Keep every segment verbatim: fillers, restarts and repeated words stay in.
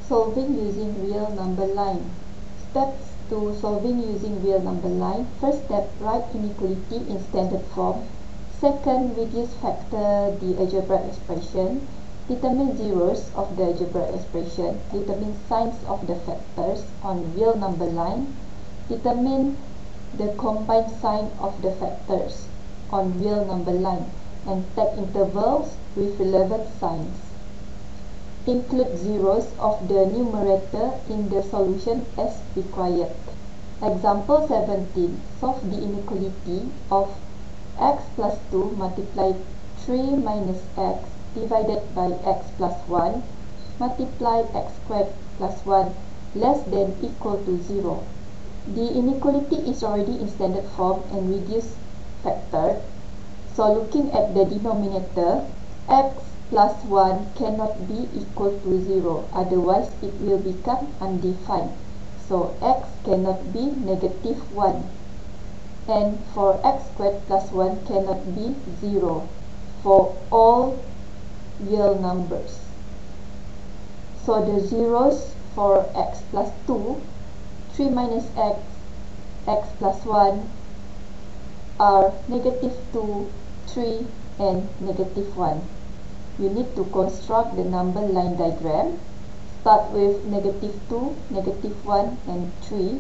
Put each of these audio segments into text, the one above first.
Solving using real number line. Steps to solving using real number line. First step, write inequality in standard form. Second, reduce factor the algebraic expression. Determine zeros of the algebraic expression. Determine signs of the factors on real number line. Determine the combined sign of the factors on real number line. And take intervals with relevant signs. Include zeros of the numerator in the solution as required. Example seventeen. Solve the inequality of x plus two multiplied three minus x divided by x plus one multiplied x squared plus one less than equal to zero. The inequality is already in standard form and reduced factor. So looking at the denominator, x plus one cannot be equal to zero, otherwise it will become undefined. So x cannot be negative one. And for x squared plus one cannot be zero for all real numbers. So the zeros for x plus two, three minus x, x plus one are negative two, three, and negative one. You need to construct the number line diagram. Start with negative two, negative one, and three.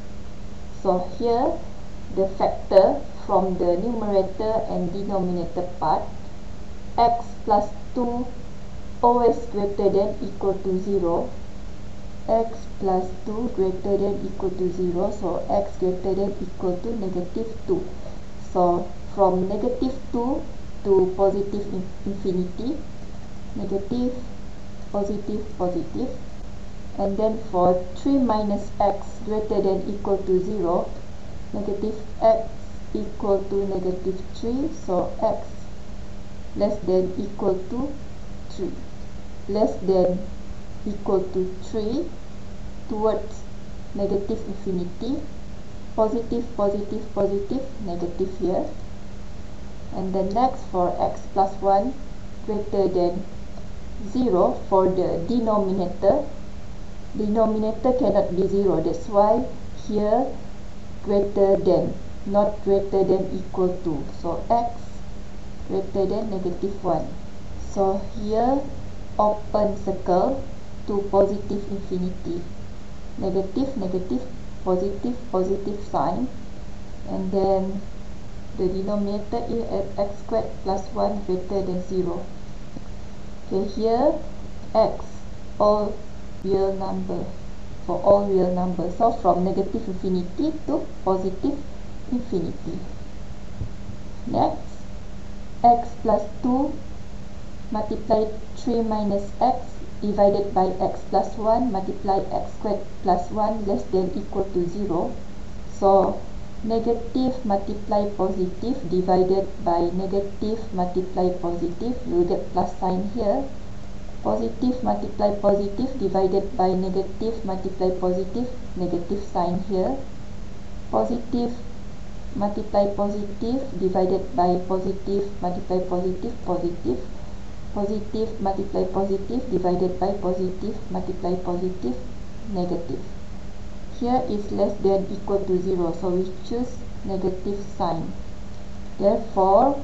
So here, the factor from the numerator and denominator part, x plus two always greater than equal to zero. X plus two greater than equal to zero, so x greater than equal to negative two. So from negative two to positive infinity, negative, positive, positive, and then for three minus x greater than equal to zero, negative x equal to negative three, so x less than equal to three, less than equal to three towards negative infinity, positive, positive, positive, negative here. And then next for x plus one greater than zero for the denominator. Denominator cannot be zero, that's why here greater than, not greater than equal to. So x greater than negative one. So here open circle to positive infinity. Negative, negative, positive, positive sign. And then the denominator is at x squared plus one greater than zero. Okay, here x, all real number, for all real numbers. So from negative infinity to positive infinity. Next, x plus two multiplied three minus x divided by x plus one multiplied x squared plus one less than equal to zero. So negative multiply positive divided by negative multiply positive, you will get plus sign here. Positive multiply positive divided by negative multiply positive, negative sign here. Positive multiply positive divided by positive multiply positive, positive. Positive multiply positive divided by positive multiply positive, negative. Here is less than equal to zero, so we choose negative sign. Therefore,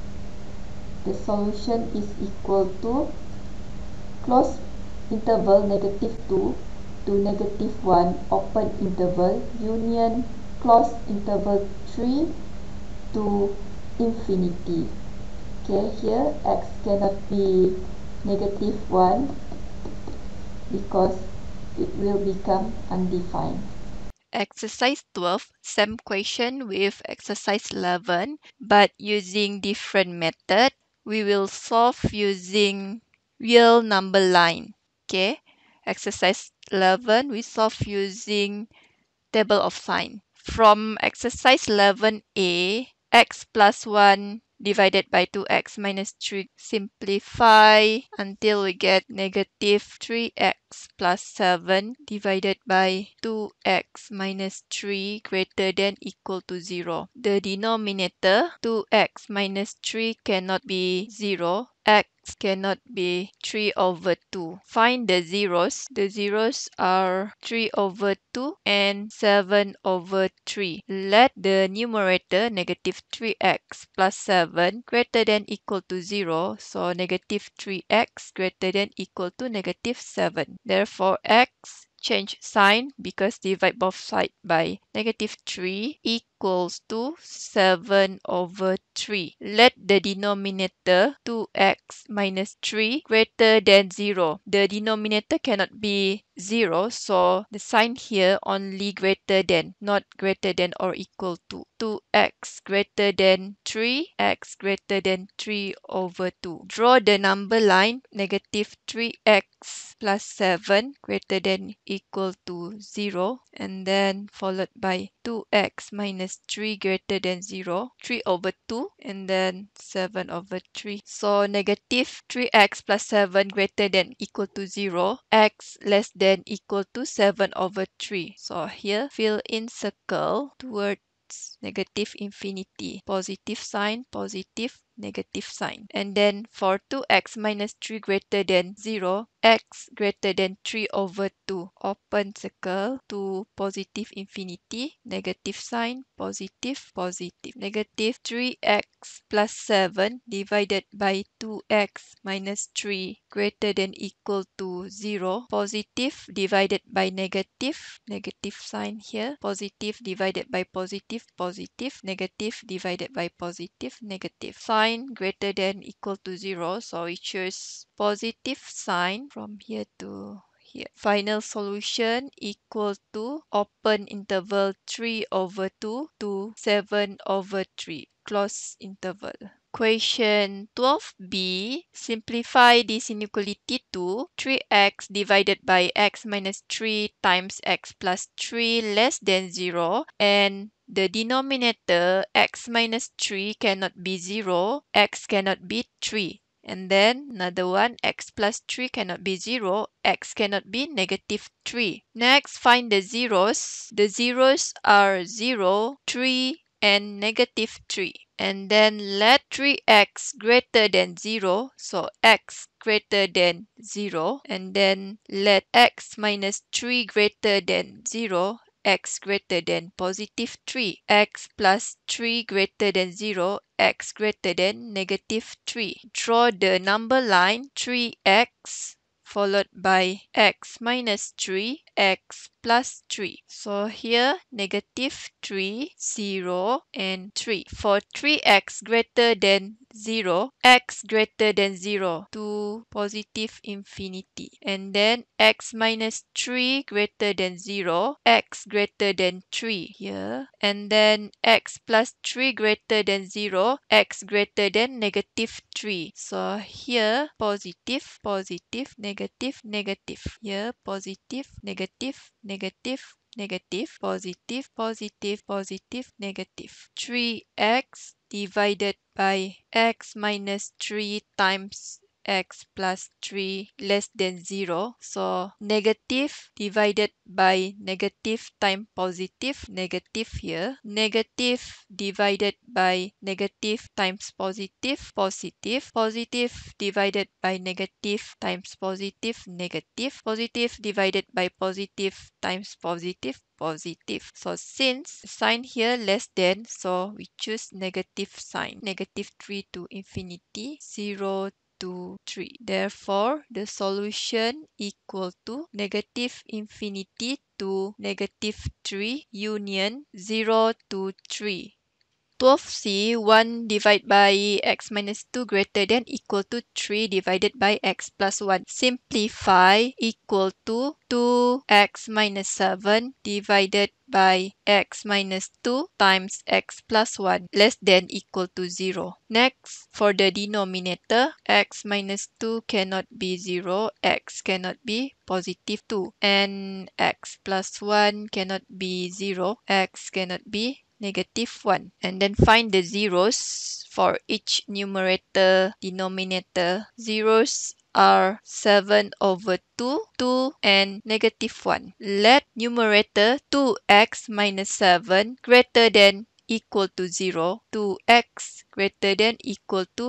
the solution is equal to close interval negative two to negative one, open interval, union close interval three to infinity. Okay, here x cannot be negative one because it will become undefined. Exercise twelve, same question with exercise eleven, but using different method. We will solve using real number line. Okay, exercise eleven, we solve using table of sign. From exercise eleven A, x plus one divided by two x minus three, simplify until we get negative three x plus seven divided by two x minus three greater than equal to zero. The denominator two x minus three cannot be zero. X cannot be three over two. Find the zeros. The zeros are three over two and seven over three. Let the numerator negative three x plus seven greater than equal to zero. So negative three x greater than equal to negative seven. Therefore x change sign because divide both sides by negative three equals to seven over three. Let the denominator two x minus three greater than zero. The denominator cannot be zero, so the sign here only greater than, not greater than or equal to. two x greater than three, x greater than three over two. Draw the number line negative three x plus seven greater than equal to zero, and then followed by two x minus three greater than zero, three over two, and then seven over three. So negative three x plus seven greater than equal to zero, x less than equal to seven over three. So here fill in circle towards negative infinity, positive sign, positive, negative sign. And then for two x minus three greater than zero, x greater than three over two, open circle to positive infinity, negative sign, positive, positive. Negative three x plus seven divided by two x minus three greater than equal to zero, positive divided by negative, negative sign here, positive divided by positive, positive, negative divided by positive, negative. Sign greater than equal to zero, so we choose positive sign from here to here. Final solution equal to open interval three over two to seven over three, close interval. Question twelve b. Simplify this inequality to three x divided by x minus three times x plus three less than zero, and the denominator x minus three cannot be zero, x cannot be three. And then another one, x plus three cannot be zero, x cannot be negative three. Next, find the zeros. The zeros are zero, three, and negative three. And then let three x greater than zero, so x greater than zero. And then let x minus three greater than zero, x greater than positive three. X plus three greater than zero, x greater than negative three. Draw the number line three x followed by x minus three, x plus three. So here negative three, zero, and three. For three x greater than zero, x greater than zero to positive infinity. And then x minus three greater than zero, x greater than three here. And then x plus three greater than zero, x greater than negative three. So here positive, positive, negative, negative. Here positive, negative, negative, negative, positive, positive, positive, negative. three x divided by x minus three times x plus three less than zero. So negative divided by negative times positive, negative here. Negative divided by negative times positive, positive. Positive divided by negative times positive, negative. Positive divided by positive times positive, positive. So since sign here less than, so we choose negative sign. Negative three to infinity, zero to three. Therefore, the solution equal to negative infinity to negative three union zero to three. twelve c, one divided by x minus two greater than equal to three divided by x plus one. Simplify equal to two x minus seven divided by x minus two times x plus one less than equal to zero. Next, for the denominator, x minus two cannot be zero, x cannot be positive two, and x plus one cannot be zero, x cannot be negative one. And then find the zeros for each numerator, denominator. Zeros are seven over two, two, and negative one. Let numerator two x minus seven greater than equal to zero, two x greater than equal to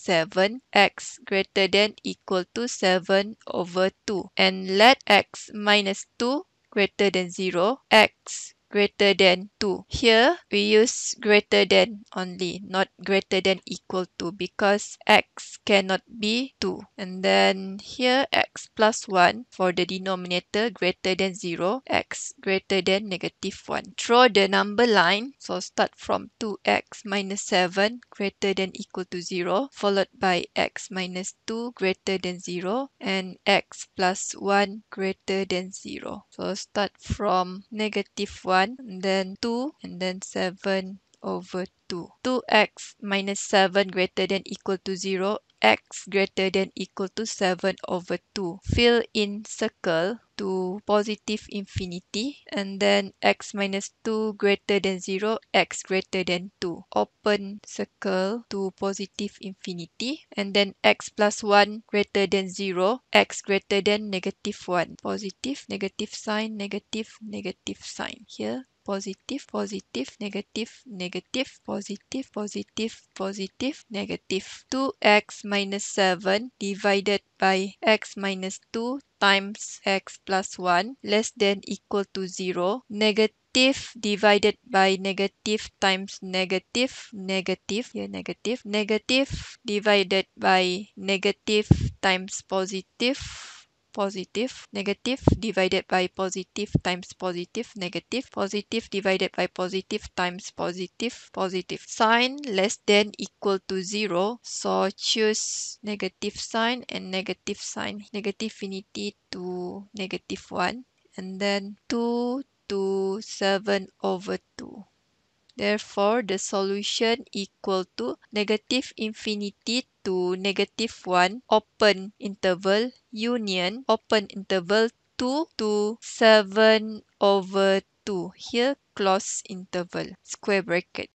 seven, x greater than equal to seven over two. And let x minus two greater than zero, x greater than two. Here we use greater than only, not greater than equal to, because x cannot be two. And then here x plus one for the denominator greater than zero, x greater than negative one. Draw the number line. So start from two x minus seven greater than equal to zero, followed by x minus two greater than zero, and x plus one greater than zero. So start from negative one, and then two, and then seven over two. two x minus seven greater than equal to zero, x greater than equal to seven over two. Fill in circle to positive infinity, and then x minus two greater than zero, x greater than two. Open circle to positive infinity, and then x plus one greater than zero, x greater than negative one. Positive, negative sign, negative, negative sign. Here positive, positive, negative, negative, positive, positive, positive, negative. two x minus seven divided by x minus two times x plus one less than equal to zero. Negative divided by negative times negative, negative, here negative, negative divided by negative times positive, positive, negative divided by positive times positive, negative, positive divided by positive times positive, positive. Sign less than equal to zero, so choose negative sign and negative sign, negative infinity to negative one, and then two to seven over two. Therefore, the solution equal to negative infinity to negative one, open interval, union, open interval, two to seven over two. Here, close interval, square bracket.